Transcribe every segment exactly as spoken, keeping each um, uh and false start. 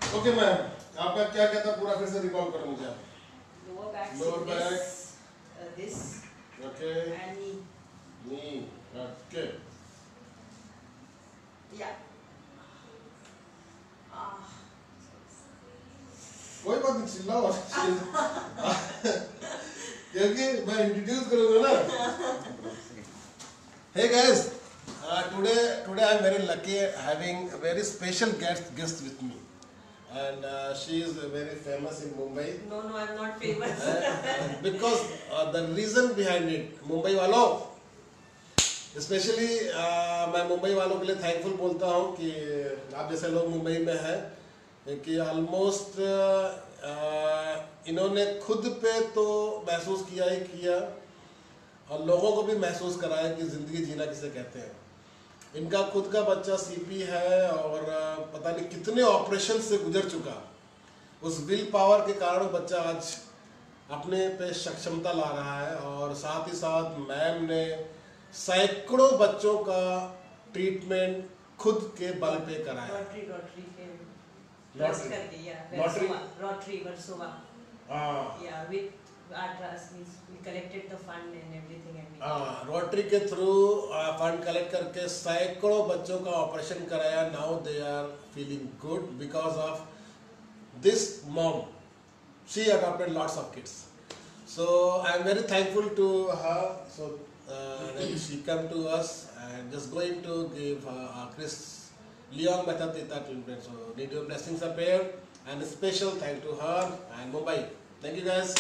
Okay ma'am, आपका क्या क्या था पूरा फिर से रिकॉल करो मुझे आप। Lower back, Lower back. this, uh, this, okay, and knee. Knee, okay. Yeah. Ah. कोई बात नहीं, चिल्लाओ क्योंकि मैं इंट्रोड्यूस करूँगा ना। Hey guys, uh, today today I'm very lucky having a very special guest guest with me, and uh, she is very famous in Mumbai. No, no, I'm not famous. uh, because uh, the reason behind it, Mumbai वालों, specially uh, मैं मुंबई वालों के लिए thankful बोलता हूँ कि आप जैसे लोग मुंबई में हैं कि ऑलमोस्ट uh, इन्होंने खुद पे तो महसूस किया ही किया और लोगों को भी महसूस कराया कि ज़िंदगी जीना किसे कहते हैं। इनका खुद का बच्चा सीपी है और uh, पता नहीं कितने ऑपरेशन से गुजर चुका। उस विल पावर के कारण वो बच्चा आज अपने पे सक्षमता ला रहा है और साथ ही साथ मैम ने सैकड़ों बच्चों का ट्रीटमेंट खुद के बल पे कराया। Rotary, Rotary के Rotary. करके, yeah, Rotary. Versova, Rotary, Versova. हाँ Yeah, with our trust means we collected the fund and everything and we. हाँ, रोटरी के थ्रू फंड कलेक्ट करके सैकड़ों बच्चों का ऑपरेशन कराया। Now they are feeling good because of this mom. She adopted lots of kids, so I am very thankful to her. So uh, she come to us and just going to give uh, Chris Leong Method Tit Tar treatment. So need your blessings up here and a special thank to her and Mumbai. Thank you guys.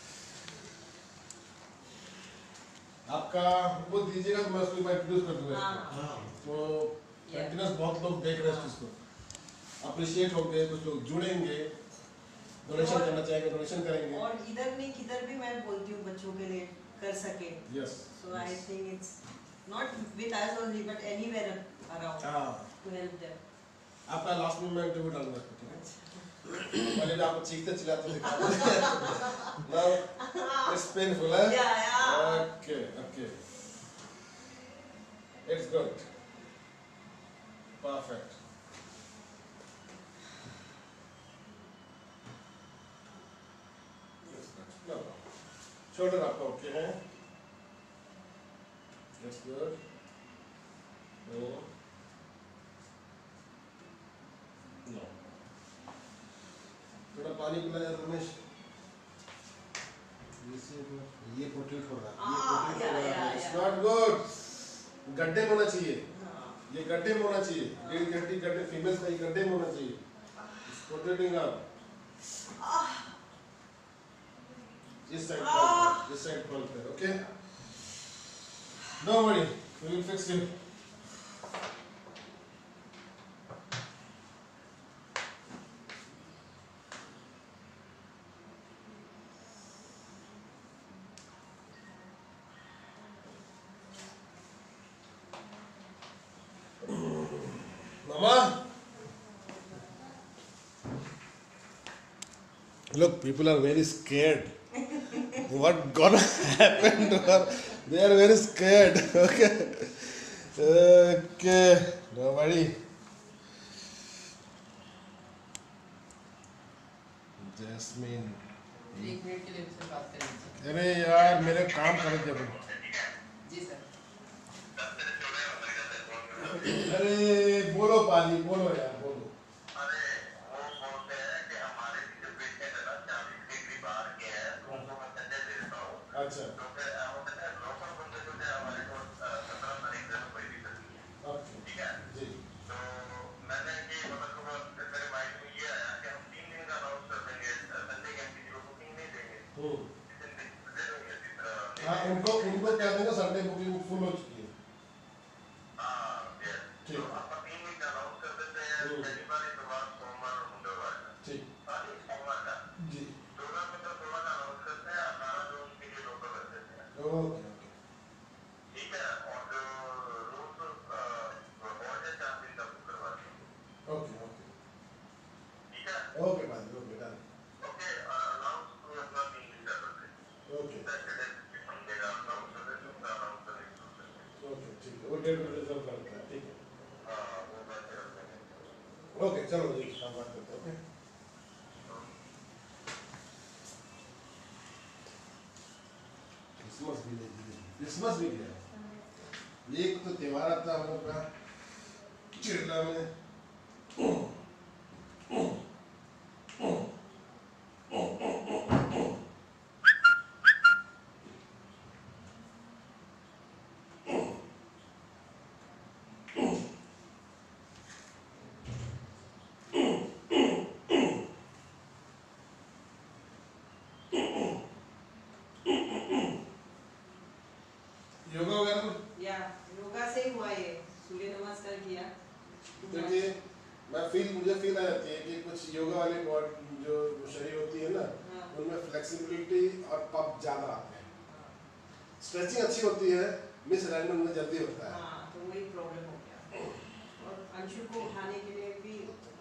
आपका वो दीजिएगा तो मैं उसको एक बार introduce कर दूंगा। हाँ। तो कंटिन्यूस बहुत लोग देख रहे हैं इस चीज को, अप्रिशिएट होंगे, कुछ लोग जुड़ेंगे, डोनेशन करना चाहेंगे डोनेशन करेंगे। और इधर नहीं किधर भी मैं बोलती हूँ बच्चों के लिए कर सके। Yes. So I think it's not with us only but anywhere around हाँ, to help them. आपका लास्ट में मैं इंटरव्यू डालूंगा, ठीक है? पहले भी आपको चीखते चिल्लाते दिखा दूँ। Now it's painful, huh? Yeah, yeah. Okay, okay. It's good. Perfect. No. Shoulder आपका ओके है? That's good. No. No. थोड़ा पानी पिलाया रमेश। ये पोर्ट्रेट हो रहा है। ये पोर्ट्रेट हो रहा है। It's not good. गड्ढे में होना चाहिए। ये गड्ढे में होना चाहिए। डेढ़ घंटे गड्ढे फीमेल्स का ये गड्ढे में होना चाहिए। It's portrating up. This side ah. This side call there, okay? Don't worry, we will fix you. Mama? Look, people are very scared. What gonna happen to her? They are very scared. Okay. Okay. Don't worry. Jasmine. एक minute के लिए उससे बात करेंगे। अरे यार मेरे काम कर दे भाई। जी सर। अरे बोलो पाली बोलो यार बोलो। अच्छा ठीक है जी। तो मैंने ये मतलब मेरे माइंड में ये आया कि हम तीन दिन का अनाउंस कर देंगे, संडे के किसी को बुकिंग नहीं देंगे। हाँ उनको उनको कह देंगे संडे बुकिंग फुल हो चुकी है। हाँ ठीक। तो आप तीन दिन का अनाउंस कर देते हैं, शनिवार इतवार सोमवार और मंगलवार का। ठीक। सोमवार का जी। सोलह में तो सोलह का अनाउंस करते हैं, अठारह जो उनके लिए लोकल कर देते हैं। ओके ओके ठीक है। और जो रूट और है चार दिन का बुक करवा देंगे। ओके ओके ठीक है। ओके भाई ओके डन। ओके अनाउंस तो अपना तीन दिन का कर दें। ओके सैटरडे संडे का अनाउंस कर दें, उसका अनाउंस कर दें। ओके ठीक है, वो डेट रिजर्व करता है। ठीक है हाँ वो बात कर देंगे। ओके चलो जी हम बात करते हैं। ओके क्रिसमस भी ले लीजिए, क्रिसमस भी गया। एक तो त्योहार आता है हम लोग का केरला में, योगा वगैरह या योगा से ही हुआ ये, सूर्य नमस्कार किया। देखिए मैं फील मुझे फील आ जाती है कि कुछ योगा वाले बॉडी जो शरीर होती है ना, हाँ। उनमें फ्लेक्सिबिलिटी और पप ज़्यादा आते हैं। स्ट्रेचिंग अच्छी होती है, मिसअलाइनमेंट में जल्दी होता है। हाँ, तो वही प्रॉब्लम हो गया। और अंशु को उठाने के लिए भी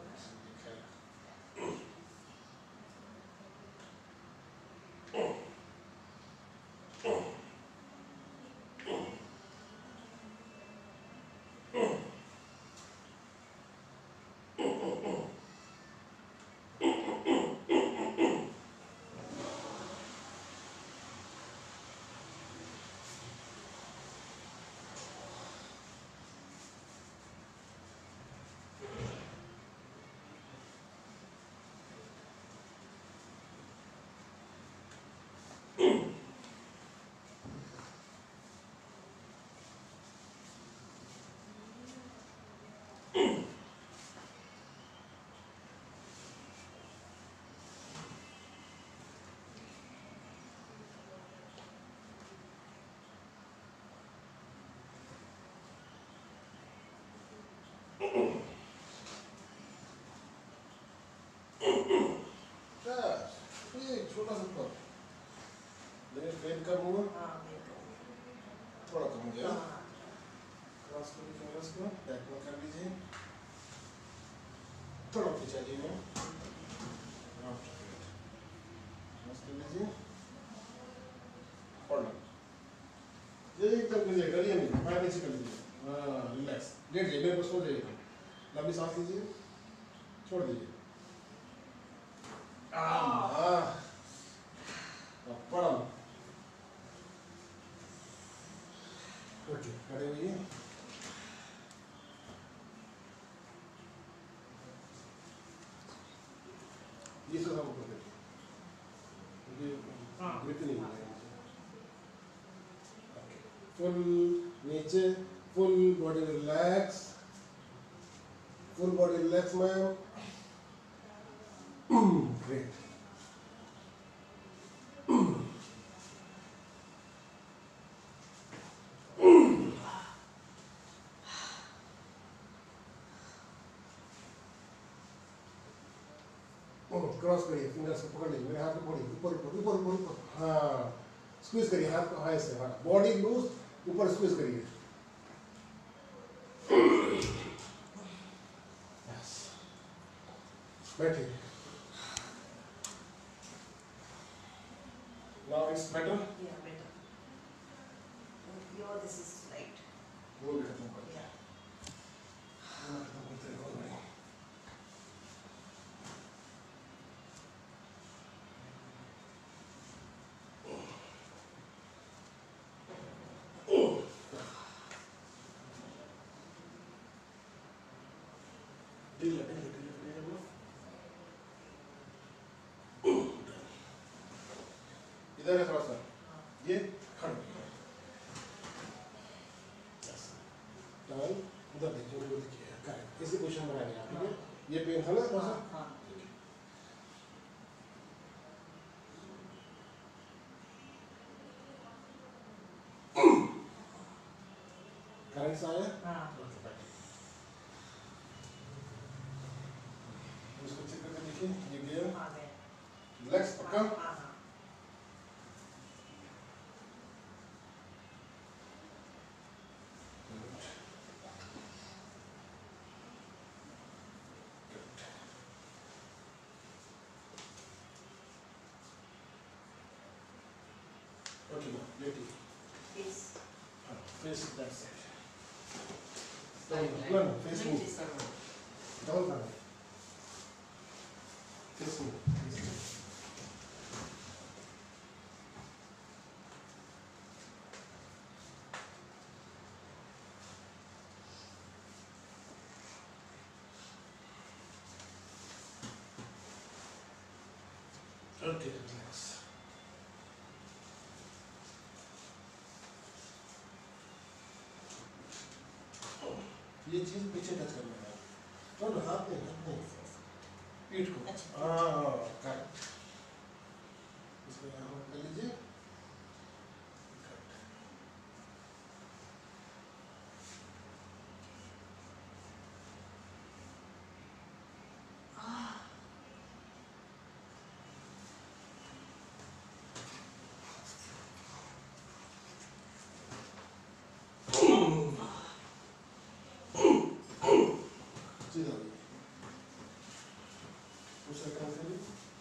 ये छोटा सा पप, लेकिन पेन कम हुआ, हाँ, थोड़ा कम हो गया। हाँ। क्रॉस करिए फिंगर्स को, बैक में कर लीजिए, थोड़ा पीछे लीजिए, क्रॉस कर लीजिए, और ये एकदम कीजिए, करिए नहीं, पैर नीचे कर लीजिए, हाँ रिलैक्स, लेट जाइए, मेरे को सो जाइए, लंबी सांस लीजिए, छोड़ दीजिए, हाँ, पड़ा, ओके, खड़े होइए, ये सब हम कर देते हैं, ये ग्रिप नहीं है, फुल नीचे, full body relax, full body relax ma'am, great. Cross करिए, फिंगर्स को पकड़ लीजिए, मेरे हाथ को पकड़िए, ऊपर ऊपर ऊपर ऊपर ऊपर, हाँ, स्क्वीज करिए हाथ को, हाथ से, हाँ, बॉडी लूज, ऊपर स्क्वीज करिए, यस, बैठिए, now it's better, Yeah, better. Your this is right. वो भी खत्म कर दिया, Yeah. वो खत्म करते हैं, हो गया। ढीला, ढीला, ढीला, ढीला लो। इधर है थोड़ा सा, ये खड़े, यस, डाल, उधर देखिए, उधर देखिए, करेक्ट, इसी पोजीशन में आएंगे आप, ठीक है? ये पेन था ना थोड़ा सा? हाँ। करंट सा आया? हाँ। उसको चेक करके देखिए, ये गया, आ गया। रिलैक्स, पक्का? हाँ, हाँ। Okay, now, लेटिए, Face. हाँ, face that side, Side, no, right? no, face Right, move, this one. double करना, face move, face move, Okay, relax. ये चीज पीछे टच करना है। चलो हाथ नहीं, हाथ नहीं, पीठ को। अच्छा। हाँ, करेक्ट। इसको यहाँ कर लीजिए। सीधा दूसरा काम करिए।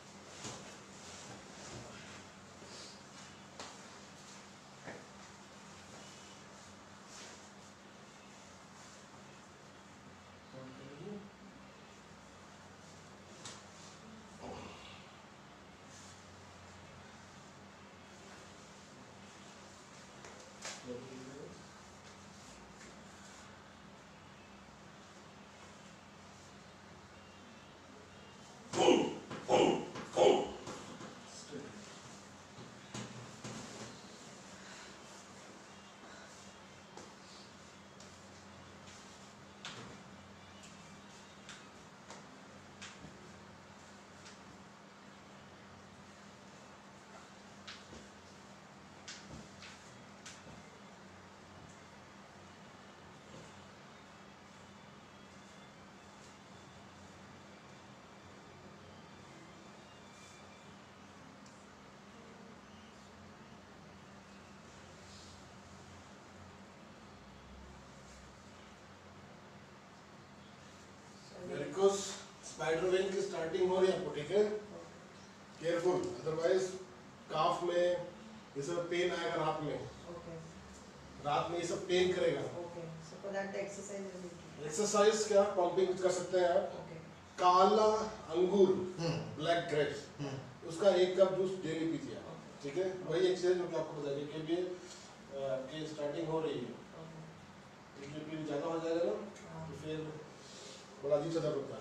वेरिकोस स्पाइडर वेन की स्टार्टिंग हो रही है आपको, ठीक है? केयरफुल, अदरवाइज काफ में ये सब पेन आएगा रात में। Okay. रात में ये सब पेन करेगा। Okay. So for that the exercise is needed. Exercise क्या पंपिंग कर सकते हैं आप। Okay. काला अंगूर, ब्लैक ग्रेप्स, उसका एक कप जूस डेली पीजिए आप, ठीक है? वही एक्सरसाइज जो कि आपको बताइए कि ये आपकी स्टार्टिंग हो रही है। एक पीरियड ज़्यादा हो जाएगा ना, तो फिर बड़ा अजीब सा दर्द होता है।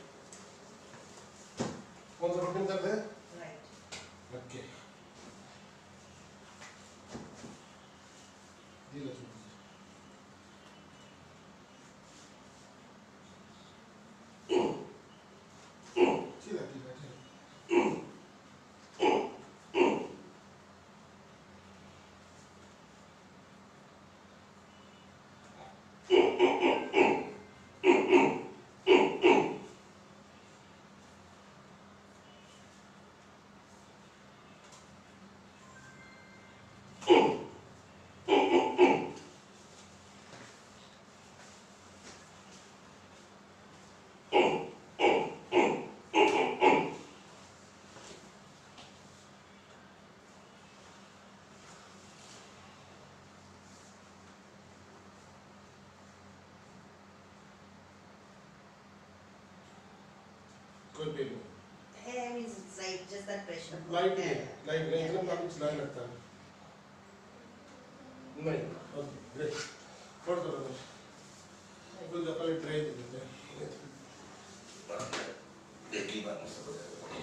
कौन सा प्रोटीन दर्द है? Right. ओके, धीरे से सीधा सीधा सीधा। कोई पेन नहीं। Hair means it's like just that pressure. Light है, Yeah. लाइट नहीं, Yeah. इतना काफी चिल्लाने लगता है। नहीं, ओके, ग्रेट। फोड़ दो रमेश। बिल्कुल अपने ट्रे दे देते हैं। एक ही बार में सब हो जाएगा।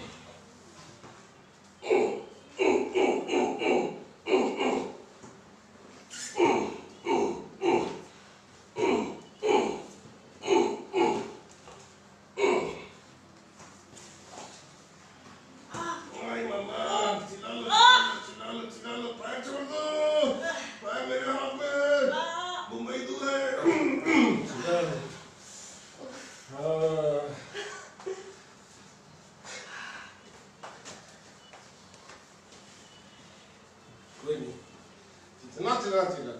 आई मम्मा, चिल्ला लो, चिल्ला लो, चिल्ला लो, पैर छोड़ दो, पैर मेरे हाथ में, मुंबई दूर है। हाँ। कोई नहीं, जितना चिल्ला चिल्ला।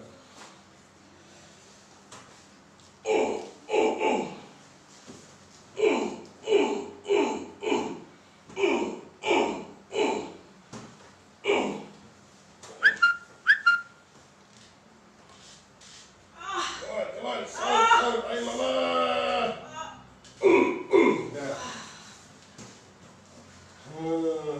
Come on, sound, sound, ay mama. Yeah. Uh.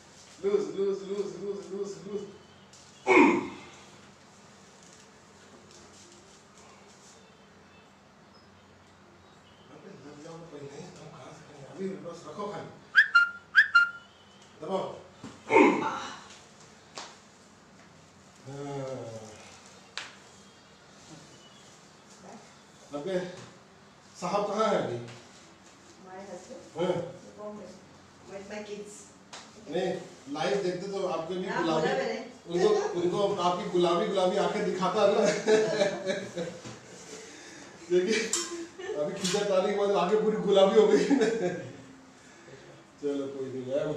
Loose, loose, loose, loose, loose, loose. आपके साहब कहाँ हैं अभी? My husband. हाँ Bombay. With my kids. नहीं, लाइव देखते तो आपके भी हाँ, गुलाबी, बोला मैंने। उनको उनको आपकी गुलाबी गुलाबी आंखें दिखाता है ना। क्योंकि अभी खींचा ताली के बाद आंखें पूरी गुलाबी हो गई। चलो कोई नहीं ma'am,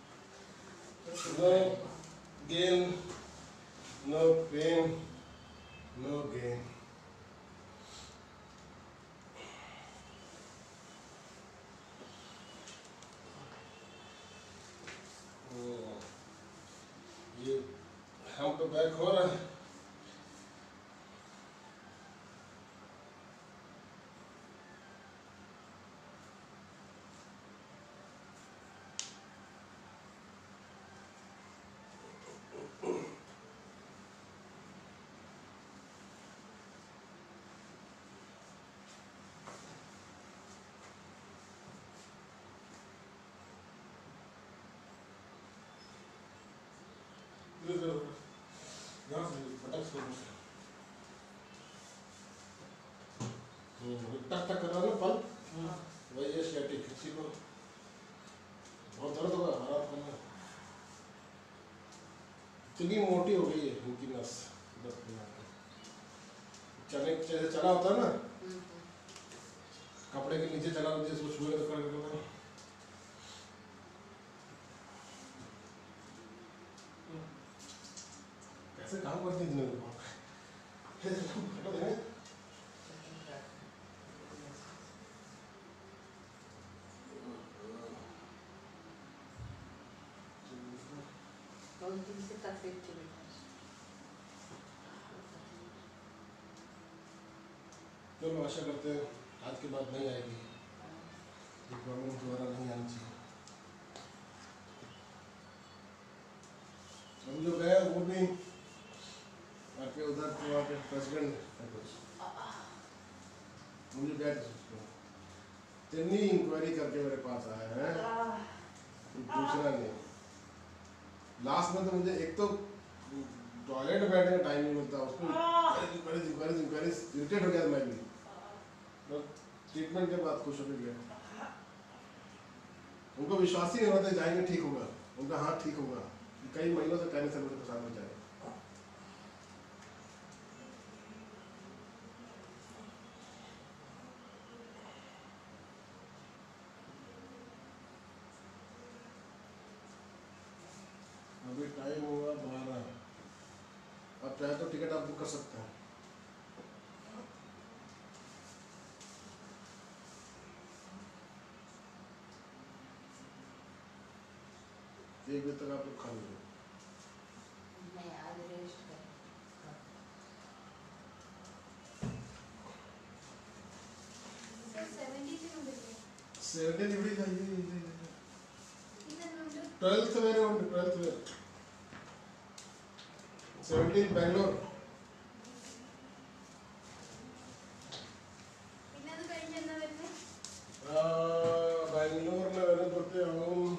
no gain, no pain, no gain. ये हम तो बैक हो रहा है। यहाँ से पटक से टक टक कर रहा है ना पल, वही है स्टैटिक। किसी को बहुत दर्द होगा आराम करना। इतनी मोटी हो गई है इनकी नस, चने जैसे चना होता है ना, कपड़े के नीचे चना होता है, इसको छुए तो कर देता है। कैसे काम करती है इतने लोग? Don't think से तकलीफ थी बेटा। चलो आशा करते हैं आज के बाद नहीं आएगी, गवर्नमेंट द्वारा नहीं आनी चाहिए। हम जो गए वो भी आपके उधर तो वहाँ पे प्रेसिडेंट है कुछ, मुझे बैठ इतनी इंक्वायरी करके मेरे पास आए हैं, पूछना नहीं। लास्ट में तो मुझे एक तो टॉयलेट में बैठने का टाइम नहीं मिलता, उसको इंक्वायरी इंक्वायरी इंक्वायरी इरिटेट हो गया मैं भी। ट्रीटमेंट के बाद खुश होकर गया, उनको विश्वास ही नहीं होता जाएंगे ठीक होगा, उनका हाथ ठीक होगा। कई महीनों से कहने से मुझे परेशान हो जाए। अभी टाइम हुआ बारह, अब चाहे तो टिकट आप बुक कर सकते हैं। एक बजे तक आप लोग खा लीजिए। नहीं आज रेस्ट कर। सेवेंटी डिग्री चाहिए, ट्वेल्थ मेरे उन ट्वेल्थ में सेवेंटीन बैंगलोर। बैंगलोर में मैंने पढ़ते हूँ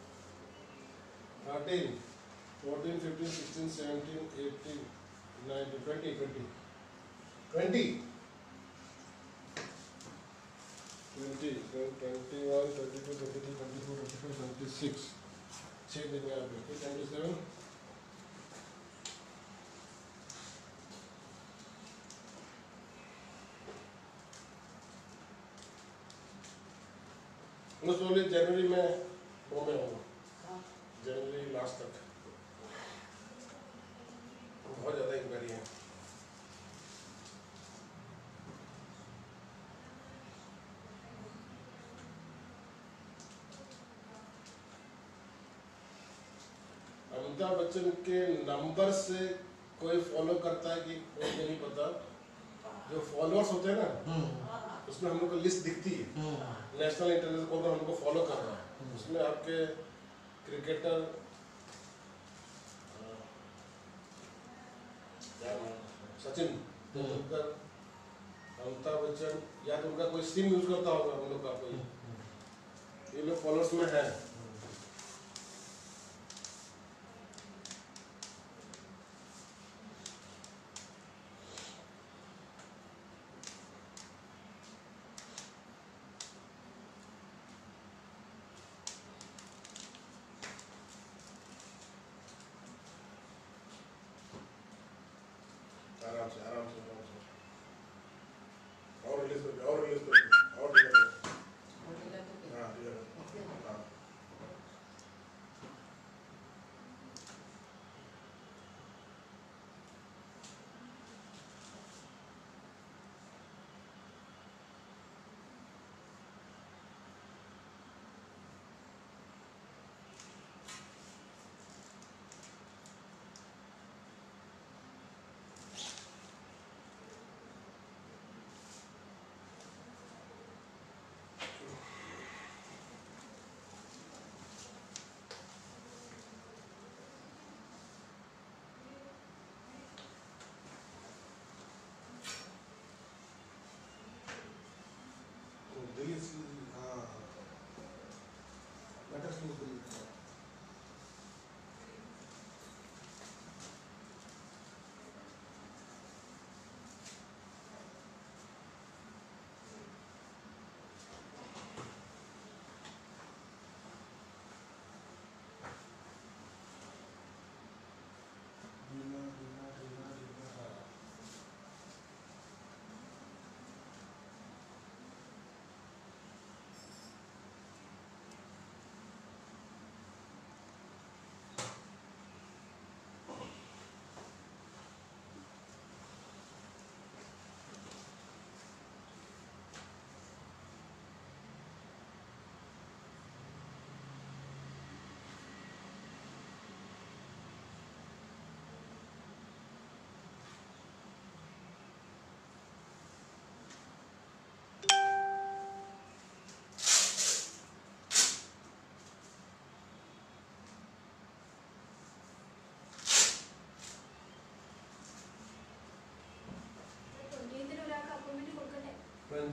thirteen fourteen fifteen sixteen seventeen eighteen nineteen twenty twenty twenty twenty twenty one twenty two twenty three twenty four twenty five twenty six छः दिन में आप ट्वेंटी सेवन मोस्ट प्रोबेबली जनवरी में बॉम्बे होगा, जनवरी लास्ट तक। बहुत ज़्यादा इंक्वायरी है। अमिताभ बच्चन के नंबर से कोई फॉलो करता है कि कोई नहीं पता। जो फॉलोअर्स होते हैं ना, उसमें हम लोग को लिस्ट दिखती है, नेशनल इंटरनेशनल कौन हमको फॉलो कर रहा है। उसमें आपके क्रिकेटर सचिन तेंदुलकर, अमिताभ बच्चन, या तो उनका कोई सिम यूज करता होगा हम लोग का कोई, ये लोग फॉलोअर्स में है।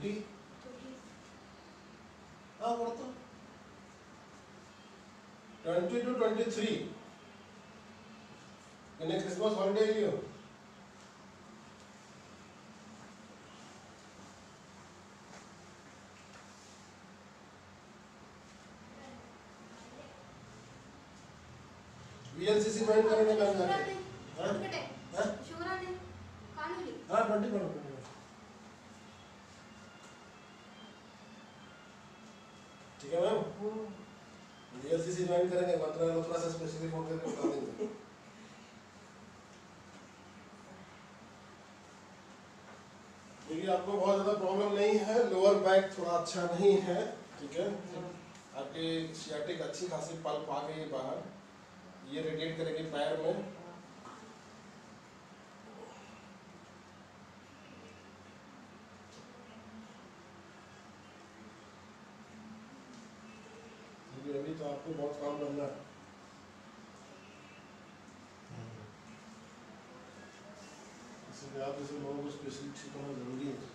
ट्वेंटी हाँ बोलो तो ट्वेंटी टू ट्वेंटी थ्री इन्हें क्रिसमस हॉलीडे लियो वीएलसीसी ज्वाइन करेंगे मैम जाके हाँ हाँ शुक्राने कानूली हाँ ट्वेंटी करो ठीक है मैम वीएलसीसी ज्वाइन करेंगे मंत्रालय थोड़ा सा स्पेसिफिक फोन करके बता देंगे क्योंकि आपको बहुत ज़्यादा प्रॉब्लम नहीं है लोअर बैक थोड़ा अच्छा नहीं है ठीक है आपकी सियाटिक अच्छी खासी पल्प आ गई बाहर ये रेडिएट करेगी पैर में क्योंकि अभी तो आपको बहुत काम करना है इसलिए आप जैसे लोगों को स्पेशली ठीक होना जरूरी है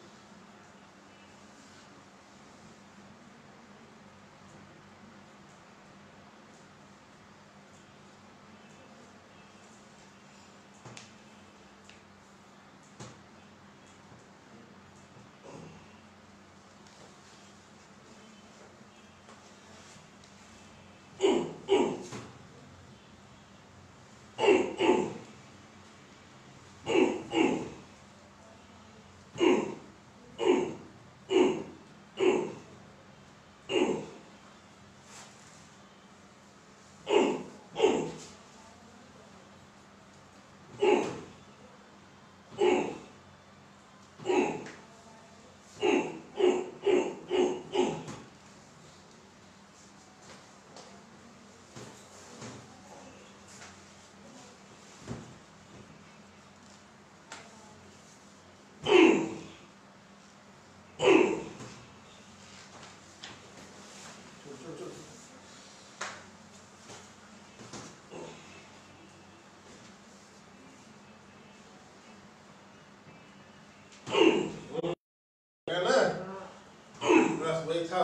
वही था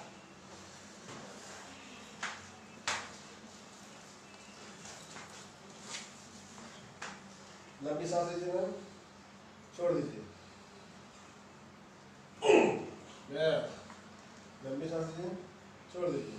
लंबी सांस लीजिए मैम छोड़ दीजिए लंबी सांस लीजिए छोड़ दीजिए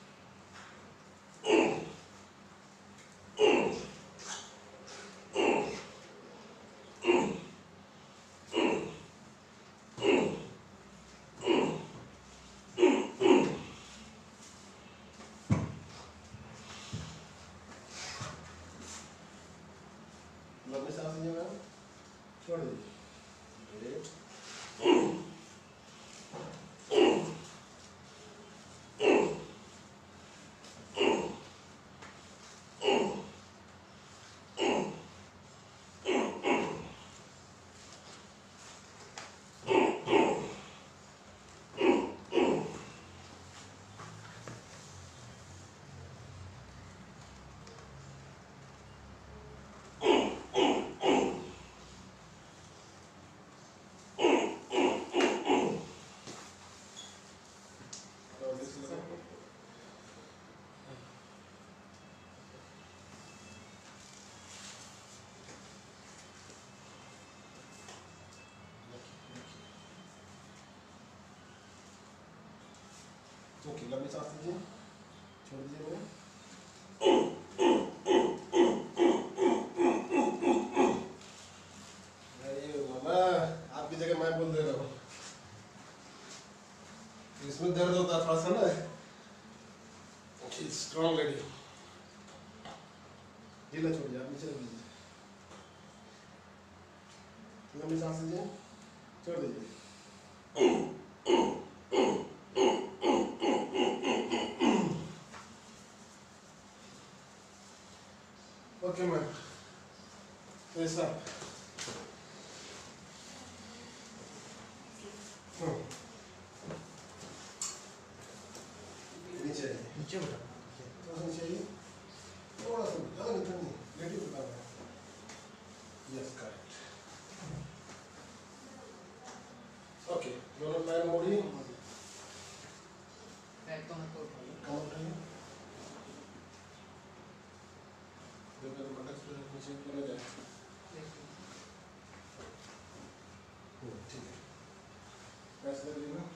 लंबी सांस लीजिए मैम छोड़ दीजिए ओके लंबी सांस लीजिए छोड़ दीजिए मैम अरे मामा आपकी जगह मैं बोल दे रहा हूँ इसमें दर्द होता है थोड़ा सा ना स्ट्रॉन्ग लेडी ढीला छोड़ दिया नीचे रख दीजिए लंबी सांस लीजिए छोड़ दीजिए ओके मैम ऐसा नीचे नीचे बेटा थोड़ा नीचे आइए थोड़ा सा ज़्यादा नीचे नहीं लेटी बता रहा है यस करेक्ट ओके दोनों पैर नीचे चला जाए। ठीक है, ऐसे करिए ना।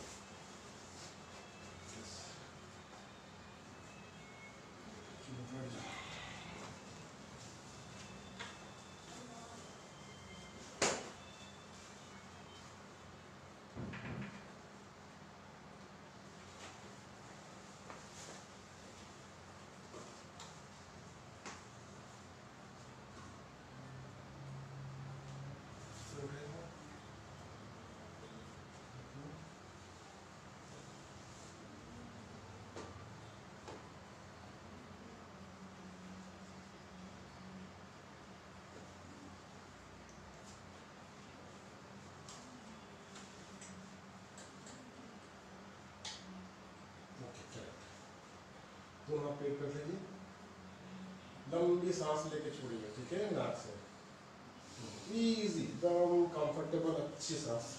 तो आप पेट कर लीजिए, लंबी सांस लेके छोड़िए, ठीक है, नाक से, इजी, एकदम कंफर्टेबल, अच्छी सांस।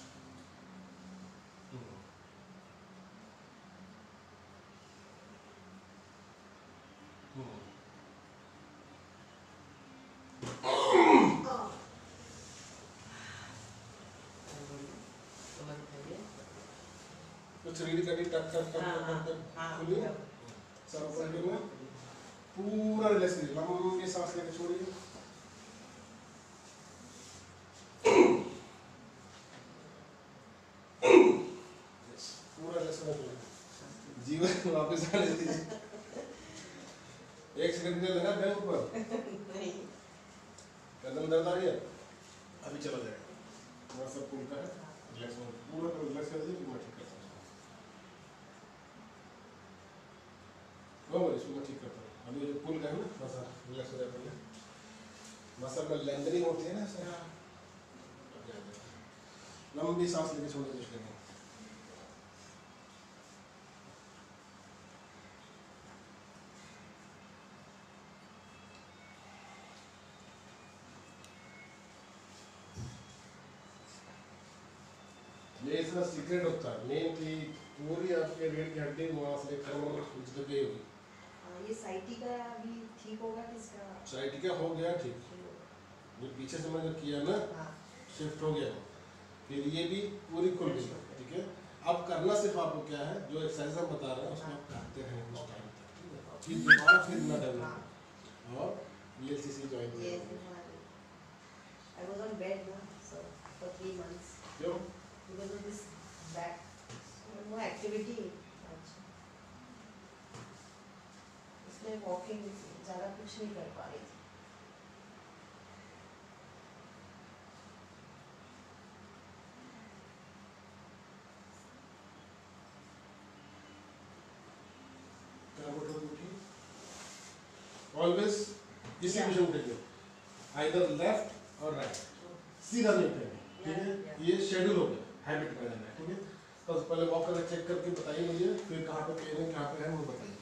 कुछ रीड करिए, टक टक टक टक टक खोलिए, सब पलटे में पूरा रिलैक्स कीजिए, लंबी सांस लेके छोड़िए। पूरा रिलैक्स करिए, जीवन वापस आने दीजिए। एक सेकंड के लिए लगा बैक ऊपर, नहीं, कदम दर्द आ रही है, अभी चला जाएगा। वहाँ सब पुल का है, रिलैक्स हो, पूरा रिलैक्स कर दीजिए, मैं ठीक करता हूँ। इसको मैं ठीक करता हूँ। अभी जो पुल का है ना, मसल रिलैक्स हो जाए पहले, मसल में लैंडरिंग होती है ना, ऐसे लंबी सांस लेके छोड़ने की कोशिश। ये इसका सीक्रेट होता है मेन की पूरी आपके रीढ़ की हड्डी वहाँ से लेकर कुछ तो गई होगी। ये साइटिका भी ठीक होगा किसका? साइटिका हो गया ठीक, जो पीछे से मैंने किया ना, शिफ्ट हो गया, फिर ये भी पूरी खुल गई, ठीक है। अब करना सिर्फ आपको क्या है, जो एक्सरसाइज हम बता रहे हैं उसको आप करते रहें कुछ टाइम तक, ठीक है, फिर दोबारा फिर ना डेवलप और ये एलसीसी ज्वाइन करें। I was on bed now, so for three months. क्यों? Because of this back, no activity much. इसलिए walking ज़्यादा कुछ नहीं कर पा रही थी। Always इसी पोजीशन में रहिए, either left और right, सीधा नहीं करेंगे, ठीक है। ये शेड्यूल हो गया, हैबिट कर लेना है, ठीक है। तो पहले वॉक करके चेक करके बताइए मुझे, फिर कहाँ पे पेन है, कहाँ पे है वो बताइए।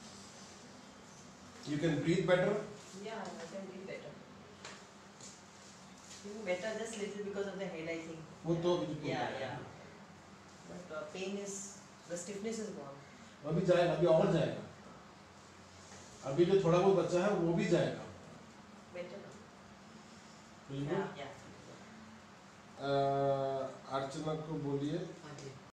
You can breathe better. Yeah, I can breathe better. Feeling better just little because of the head, I think. वो तो अभी तो Yeah, yeah. But uh, pain is, the stiffness is gone. अभी जाएगा, अभी और जाएगा, अभी जो थोड़ा बहुत बचा है वो भी जाएगा। Better now. बिल्कुल। Yeah, yeah. अर्चना को बोलिए